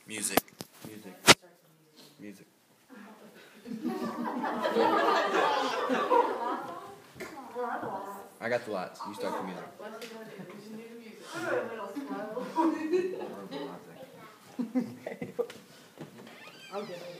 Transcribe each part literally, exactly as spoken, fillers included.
Music. Music. Music. I got the lights. You start the music. I'll get it.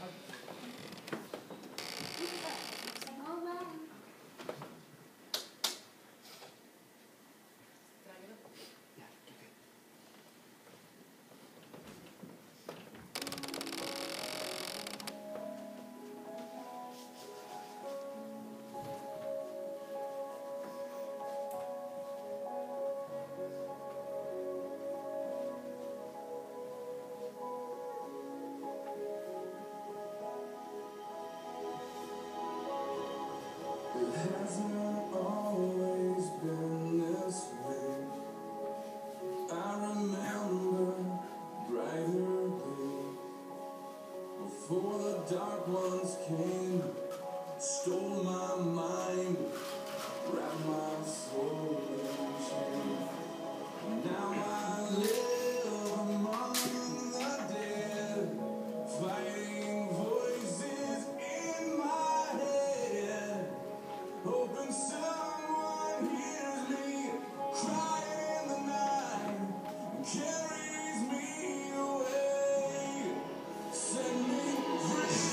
It hasn't always been this way. I remember brighter days before the dark ones came, stole my mind, wrapped my soul in chains. Now I live among the dead, fighting voices in my head. Hoping someone hears me crying in the night and carries me away, set me free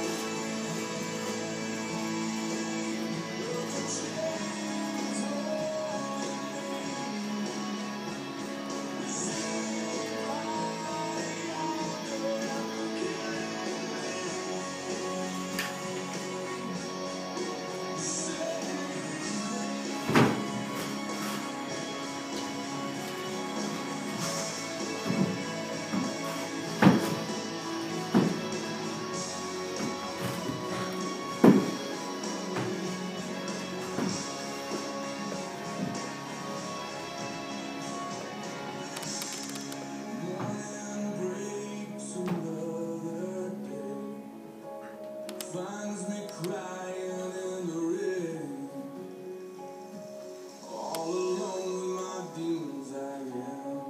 of the chains holding me. Sing by yonder, killing me. Set finds me crying in the rain, all alone with my demons I am.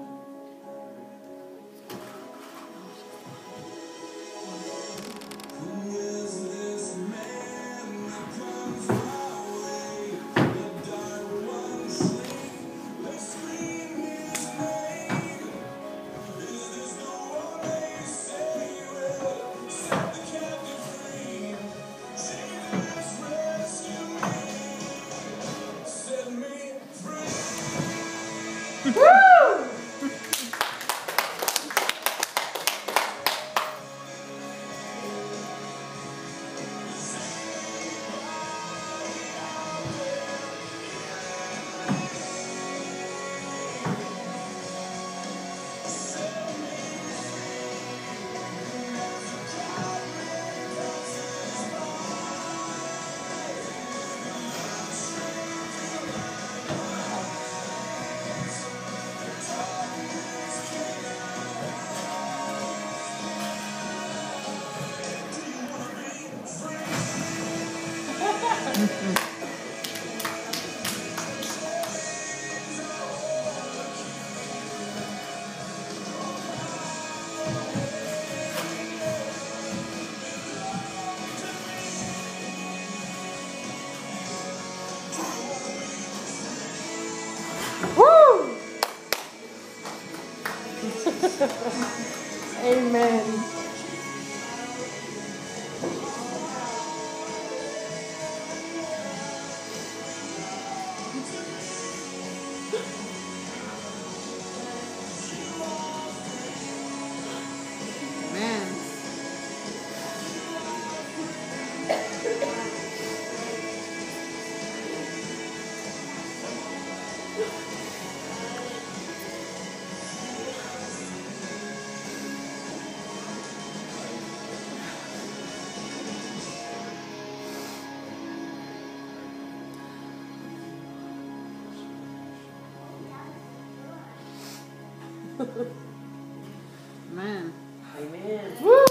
Who is this man that comes my way? The dark ones shrink, they scream his name. Is this the one they say will set the captive free? Jesus, rescue me, set me free. Woo! Woo! Amen. Man. Man. Amen. Woo!